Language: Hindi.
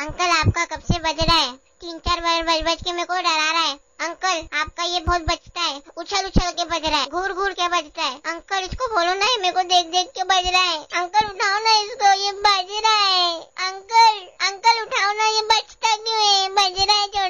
अंकल आपका कब से बज रहा है? 3-4 बार बज के मेरे को डरा रहा है। अंकल आपका ये बहुत बजता है, उछल उछल के बज रहा है, घूर घूर के बजता है। अंकल इसको बोलो ना, मेरे को देख देख के बज रहा है। अंकल उठाओ ना इसको, ये बज रहा है। अंकल अंकल उठाओ ना, ये बजता क्यों है? बज रहा है।